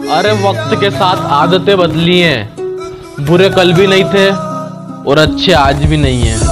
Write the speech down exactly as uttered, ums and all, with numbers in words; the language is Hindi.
अरे वक्त के साथ आदतें बदली हैं। बुरे कल भी नहीं थे और अच्छे आज भी नहीं है।